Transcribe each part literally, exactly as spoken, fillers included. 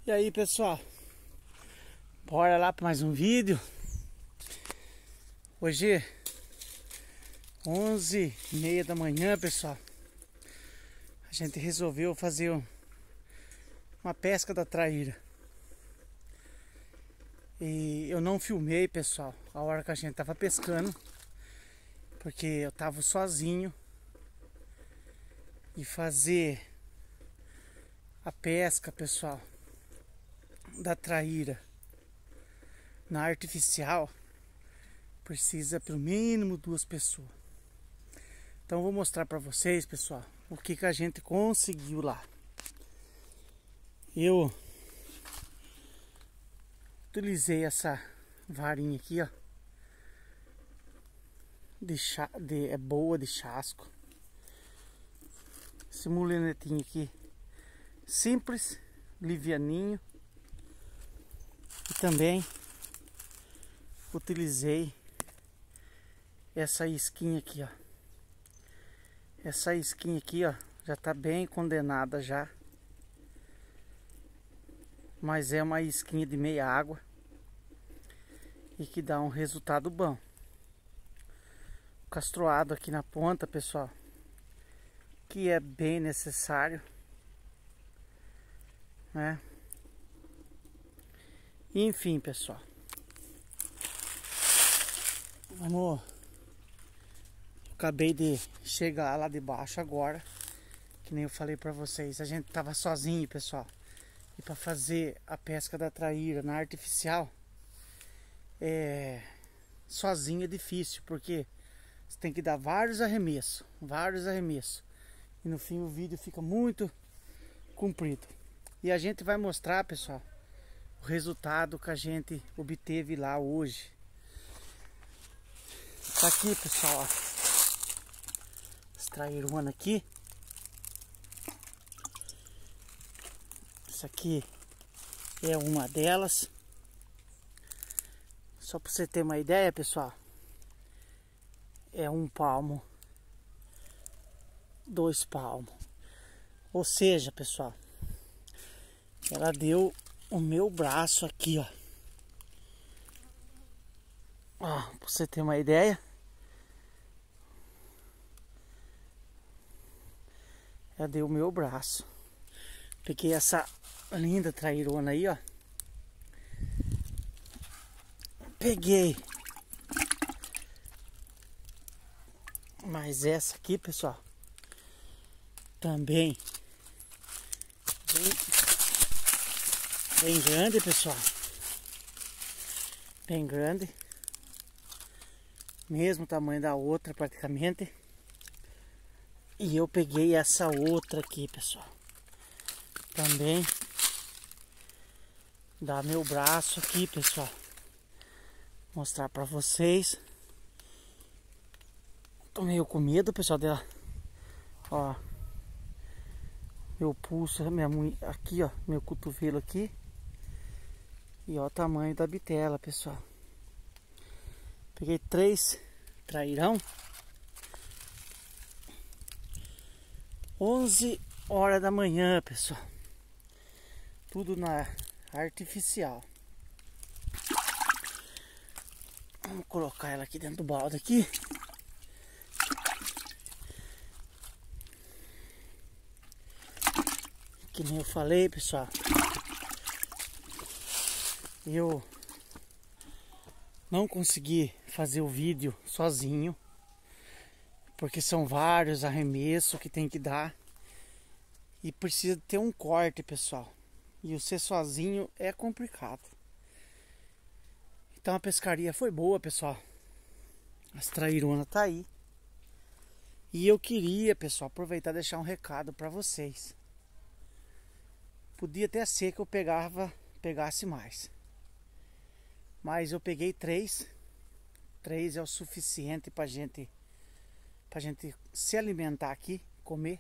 E aí, pessoal, bora lá para mais um vídeo. Hoje onze e meia da manhã, pessoal. A gente resolveu fazer um, uma pesca da traíra. E eu não filmei, pessoal, a hora que a gente tava pescando, porque eu tava sozinho. E fazer a pesca, pessoal, da traíra na artificial precisa pelo mínimo duas pessoas. Então eu vou mostrar para vocês, pessoal, o que que a gente conseguiu lá. Eu utilizei essa varinha aqui, ó, de, cha, de é boa de chasco. Esse mulenetinho aqui simples, livianinho. E também utilizei essa isquinha aqui, ó. Essa isquinha aqui, ó, já tá bem condenada já. Mas é uma isquinha de meia água e que dá um resultado bom. O castroado aqui na ponta, pessoal, que é bem necessário, né? Enfim, pessoal, vamos. Eu acabei de chegar lá de baixo agora, que nem eu falei pra vocês. A gente tava sozinho, pessoal, e para fazer a pesca da traíra na artificial, é sozinho é difícil, porque você tem que dar vários arremessos, vários arremessos, e no fim o vídeo fica muito comprido. E a gente vai mostrar, pessoal, o resultado que a gente obteve lá hoje. Tá aqui, pessoal, ó, essa trairona aqui. Essa aqui é uma delas. Só para você ter uma ideia, pessoal, é um palmo, dois palmos. Ou seja, pessoal, ela deu o meu braço aqui, ó. Ó, pra você ter uma ideia. Ela deu o meu braço. Peguei essa linda trairona aí, ó. Peguei. Mas essa aqui, pessoal, também bem, bem grande, pessoal. Bem grande. Mesmo tamanho da outra praticamente. E eu peguei essa outra aqui, pessoal. Também dá meu braço aqui, pessoal. Vou mostrar pra vocês. Tô meio com medo, pessoal, dela. Ó. Meu pulso, minha mãe aqui, ó. Meu cotovelo aqui. E ó o tamanho da bitela, pessoal. Peguei três trairão. onze horas da manhã, pessoal. Tudo na artificial. Vamos colocar ela aqui dentro do balde aqui. Que nem eu falei, pessoal, eu não consegui fazer o vídeo sozinho, porque são vários arremessos que tem que dar e precisa ter um corte, pessoal. E o ser sozinho é complicado. Então a pescaria foi boa, pessoal. As traironas tá aí. E eu queria, pessoal, aproveitar e deixar um recado para vocês. Podia até ser que eu pegava, pegasse mais. Mas eu peguei três. Três é o suficiente pra gente, pra gente se alimentar aqui, comer,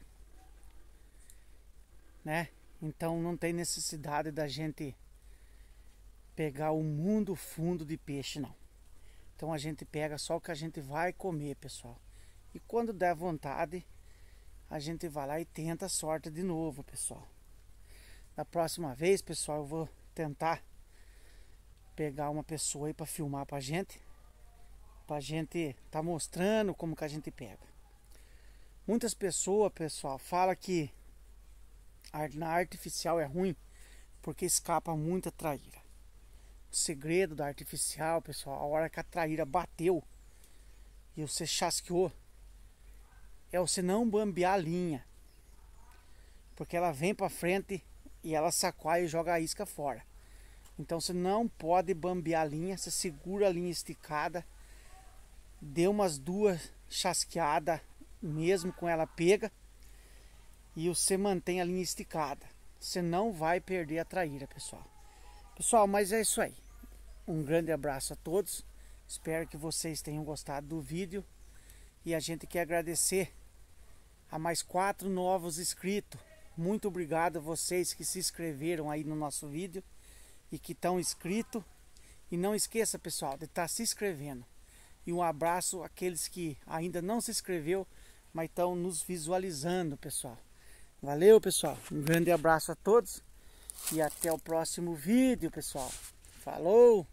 né? Então não tem necessidade da gente pegar o mundo fundo de peixe, não. Então a gente pega só o que a gente vai comer, pessoal. E quando der vontade, a gente vai lá e tenta a sorte de novo, pessoal. Da próxima vez, pessoal, eu vou tentar pegar uma pessoa aí para filmar pra gente. Pra gente tá mostrando como que a gente pega. Muitas pessoas, pessoal, falam que na artificial é ruim porque escapa muita traíra. O segredo da artificial, pessoal, a hora que a traíra bateu e você chasqueou, é você não bambear a linha, porque ela vem para frente e ela sacoa e joga a isca fora. Então você não pode bambear a linha, você segura a linha esticada, dê umas duas chasqueadas mesmo com ela pega e você mantém a linha esticada. Você não vai perder a traíra, pessoal. Pessoal, mas é isso aí. Um grande abraço a todos. Espero que vocês tenham gostado do vídeo. E a gente quer agradecer a mais quatro novos inscritos. Muito obrigado a vocês que se inscreveram aí no nosso vídeo e que estão inscritos. E não esqueça, pessoal, de estar se inscrevendo. E um abraço àqueles que ainda não se inscreveu, mas estão nos visualizando, pessoal. Valeu, pessoal. Um grande abraço a todos. E até o próximo vídeo, pessoal. Falou!